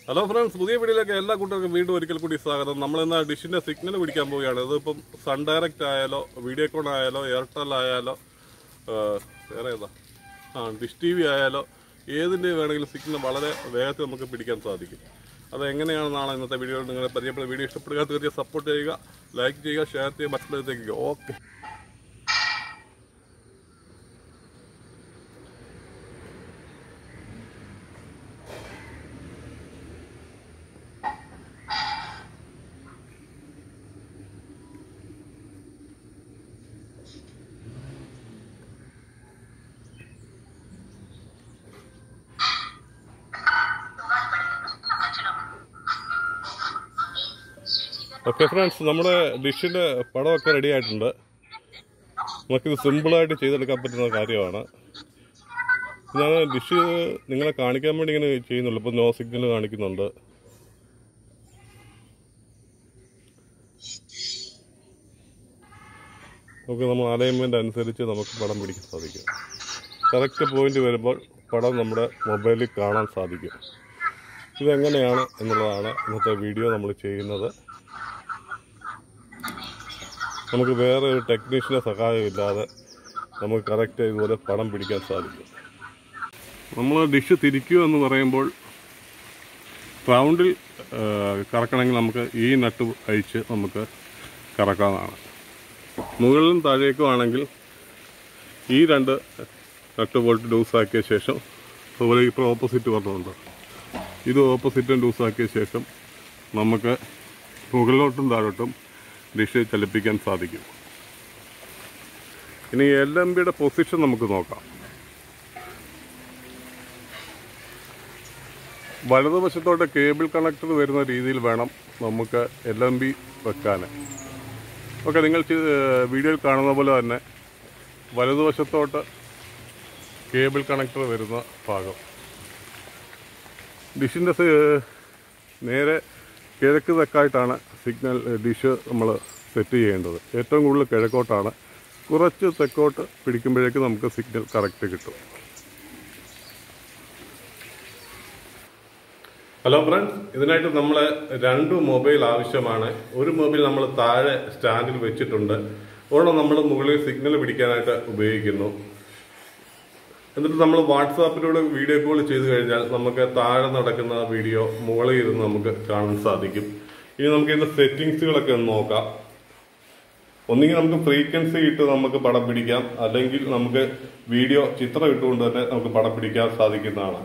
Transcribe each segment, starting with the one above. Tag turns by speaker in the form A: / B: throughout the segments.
A: Hello friends, പുതിയ വീഡിയോയിലേക്ക് എല്ലാ കൂട്ടർക്കും വീണ്ടും ഒരിക്കൽ കൂടി സ്വാഗതം. നമ്മളിന്ന് ഡിഷിൻ്റെ സിഗ്നൽ പിടിക്കാൻ പോവുകയാണ്. ഇതിപ്പം സൺ ഡയറക്റ്റ് ആയാലോ, വീഡിയോകോൺ ആയാലോ, എയർടെൽ ആയാലോ, വേറെ ഏതാ ഡിഷ് TV ആയാലോ, ഏതിൻ്റെ വേണമെങ്കിലും സിഗ്നൽ വളരെ വേഗത്തിൽ നമുക്ക് പിടിക്കാൻ സാധിക്കും. അത് എങ്ങനെയാണെന്നാണ് ഇന്നത്തെ വീഡിയോയിൽ നിങ്ങളെ പരിചയപ്പെടുന്ന. വീഡിയോ ഇഷ്ടപ്പെടുക തീർച്ചയായും സപ്പോർട്ട് ചെയ്യുക, ലൈക്ക് ചെയ്യുക, ഷെയർ ചെയ്യുക, മറ്റുള്ളവരിലേക്ക്. ഓക്കെ. ഓക്കെ ഫ്രണ്ട്സ്, നമ്മുടെ ഡിഷിൻ്റെ പടമൊക്കെ റെഡി ആയിട്ടുണ്ട്. നമുക്കിത് സിമ്പിളായിട്ട് ചെയ്തെടുക്കാൻ പറ്റുന്ന കാര്യമാണ്. ഞാൻ ഡിഷ് നിങ്ങളെ കാണിക്കാൻ വേണ്ടി ഇങ്ങനെ ചെയ്യുന്നുള്ളൂ. ഇപ്പോൾ നോ സിഗ്നൽ കാണിക്കുന്നുണ്ട്. നമുക്ക് നമ്മൾ അലൈൻമെൻ്റ് അനുസരിച്ച് നമുക്ക് പടം പിടിക്കാൻ സാധിക്കും. കറക്റ്റ് പോയിന്റ് വരുമ്പോൾ പടം നമ്മുടെ മൊബൈലിൽ കാണാൻ സാധിക്കും. ഇതെങ്ങനെയാണ് എന്നുള്ളതാണ് ഇന്നത്തെ വീഡിയോ നമ്മൾ ചെയ്യുന്നത്. നമുക്ക് വേറെ ഒരു ടെക്നീഷ്യനെ സഹായമില്ലാതെ നമുക്ക് കറക്റ്റ് ഇതുപോലെ പടം പിടിക്കാൻ സാധിക്കും. നമ്മൾ ഡിഷ് തിരിക്കുക എന്ന് പറയുമ്പോൾ റൗണ്ടിൽ കറക്കണമെങ്കിൽ നമുക്ക് ഈ നട്ട് അഴിച്ച് നമുക്ക് കറക്കാവുന്നതാണ്. മുകളിലും താഴേക്കും ആണെങ്കിൽ ഈ രണ്ട് നട്ട് ബോൾട്ട് ലൂസാക്കിയ ശേഷം, അതുപോലെ ഇപ്പോൾ ഓപ്പോസിറ്റ് പറഞ്ഞുണ്ട്, ഇത് ഓപ്പോസിറ്റും ലൂസാക്കിയ ശേഷം നമുക്ക് മുകളിലോട്ടും താഴോട്ടും ഡിഷ് ചലിപ്പിക്കാൻ സാധിക്കും. ഇനി LMBയുടെ പൊസിഷൻ നമുക്ക് നോക്കാം. വലതുവശത്തോട്ട് കേബിൾ കണക്ടർ വരുന്ന രീതിയിൽ വേണം നമുക്ക് LMB വെക്കാൻ. ഓക്കെ, നിങ്ങൾ വീഡിയോയിൽ കാണുന്ന പോലെ തന്നെ വലതുവശത്തോട്ട് കേബിൾ കണക്ടർ വരുന്ന ഭാഗം ഡിഷിൻ്റെ നേരെ കിഴക്ക് തെക്കായിട്ടാണ് സിഗ്നൽ ഡിഷ് നമ്മൾ സെറ്റ് ചെയ്യേണ്ടത്. ഏറ്റവും കൂടുതൽ കിഴക്കോട്ടാണ്. കുറച്ച് തെക്കോട്ട് പിടിക്കുമ്പോഴേക്ക് നമുക്ക് സിഗ്നൽ കറക്റ്റ് കിട്ടും. ഹലോ ഫ്രണ്ട്സ്, ഇതിനായിട്ട് നമ്മൾ രണ്ട് മൊബൈൽ ആവശ്യമാണ്. ഒരു മൊബൈൽ നമ്മൾ താഴെ സ്റ്റാൻഡിൽ വെച്ചിട്ടുണ്ട്, ഒരെണ്ണം നമ്മൾ മുകളിൽ സിഗ്നൽ പിടിക്കാനായിട്ട് ഉപയോഗിക്കുന്നു. എന്നിട്ട് നമ്മൾ വാട്സാപ്പിലൂടെ വീഡിയോ കോൾ ചെയ്ത് കഴിഞ്ഞാൽ നമുക്ക് താഴെ നടക്കുന്ന വീഡിയോ മുകളിൽ ഇരുന്ന് നമുക്ക് കാണാൻ സാധിക്കും. ഇനി നമുക്ക് ഇതിന്റെ സെറ്റിങ്സുകളൊക്കെ ഒന്ന് നോക്കാം. ഒന്നുകിൽ നമുക്ക് ഫ്രീക്വൻസി ഇട്ട് നമുക്ക് പടം പിടിക്കാം, അല്ലെങ്കിൽ നമുക്ക് വീഡിയോ ചിത്രം ഇട്ടുകൊണ്ട് തന്നെ നമുക്ക് പടം പിടിക്കാൻ സാധിക്കുന്നതാണ്.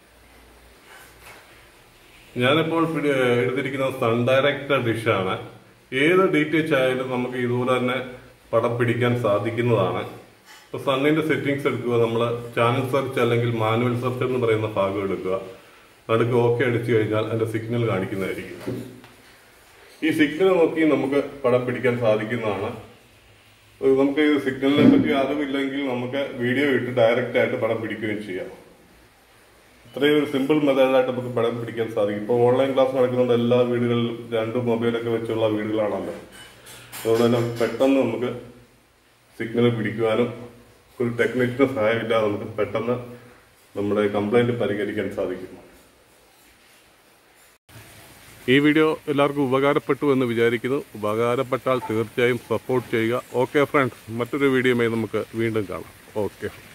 A: ഞാനിപ്പോൾ എടുത്തിരിക്കുന്നത് സൺ ഡയറക്റ്റ് ഡിഷാണ്. ഏത് DTH ആയാലും നമുക്ക് ഇതുപോലെ തന്നെ പടം പിടിക്കാൻ സാധിക്കുന്നതാണ്. ഇപ്പോൾ സണ്ണിന്റെ സെറ്റിങ്സ് എടുക്കുക, നമ്മൾ ചാനൽ സെർച്ച് അല്ലെങ്കിൽ മാനുവൽ സെർച്ച് എന്ന് പറയുന്ന ഭാഗം എടുക്കുക. നടുക്ക് ഓക്കെ അടിച്ചു കഴിഞ്ഞാൽ അതിന്റെ സിഗ്നൽ കാണിക്കുന്നതായിരിക്കും. ഈ സിഗ്നൽ നോക്കി നമുക്ക് പടം പിടിക്കാൻ സാധിക്കുന്നതാണ്. നമുക്ക് ഈ സിഗ്നലിനെ പറ്റി അറിവില്ലെങ്കിൽ നമുക്ക് വീഡിയോ ഇട്ട് ഡയറക്റ്റ് ആയിട്ട് പടം പിടിക്കുകയും ചെയ്യാം. ഇത്രയും ഒരു സിമ്പിൾ മെത്തേഡായിട്ട് നമുക്ക് പടം പിടിക്കാൻ സാധിക്കും. ഇപ്പോൾ ഓൺലൈൻ ക്ലാസ് നടക്കുന്നുണ്ട്, എല്ലാ വീടുകളിലും രണ്ട് മൊബൈലൊക്കെ വെച്ചുള്ള വീടുകളാണല്ലോ. അതുകൊണ്ട് തന്നെ പെട്ടെന്ന് നമുക്ക് സിഗ്നൽ പിടിക്കുവാനും ഒരു ടെക്നീഷ്യന്റെ സഹായമില്ലാതെ നമുക്ക് പെട്ടെന്ന് നമ്മുടെ കംപ്ലൈന്റ് പരിഹരിക്കാൻ സാധിക്കും. ഈ വീഡിയോ എല്ലാവർക്കും ഉപകാരപ്പെട്ടു എന്ന് വിചാരിക്കുന്നു. ഉപകാരപ്പെട്ടാൽ തീർച്ചയായും സപ്പോർട്ട് ചെയ്യുക. ഓക്കെ ഫ്രണ്ട്സ്, മറ്റൊരു വീഡിയോയുമായി നമുക്ക് വീണ്ടും കാണാം. ഓക്കെ.